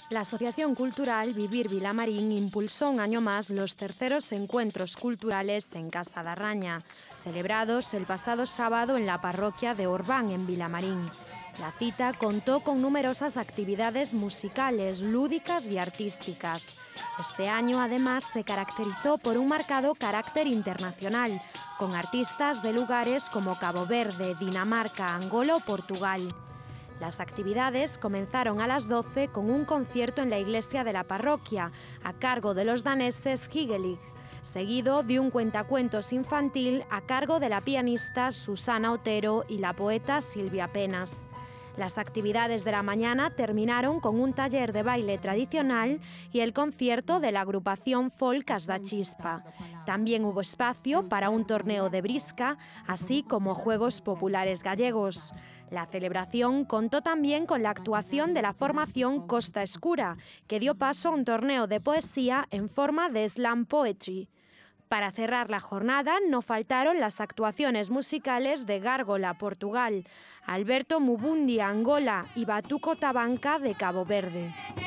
La Asociación Cultural Vivir Vilamarín impulsó un año más los terceros encuentros culturales en Casa da Raña, celebrados el pasado sábado en la parroquia de Orbán, en Vilamarín. La cita contó con numerosas actividades musicales, lúdicas y artísticas. Este año, además, se caracterizó por un marcado carácter internacional, con artistas de lugares como Cabo Verde, Dinamarca, Angola o Portugal. Las actividades comenzaron a las 12 con un concierto en la iglesia de la parroquia, a cargo de los daneses Hygelig, seguido de un cuentacuentos infantil a cargo de la pianista Susana Otero y la poeta Silvia Penas. Las actividades de la mañana terminaron con un taller de baile tradicional y el concierto de la agrupación Folk As da Chispa. También hubo espacio para un torneo de brisca, así como juegos populares gallegos. La celebración contó también con la actuación de la formación Costa Escura, que dio paso a un torneo de poesía en forma de slam poetry. Para cerrar la jornada no faltaron las actuaciones musicales de Gárgola, Portugal, Alberto Mubundi, Angola y Batuco Tabanca, de Cabo Verde.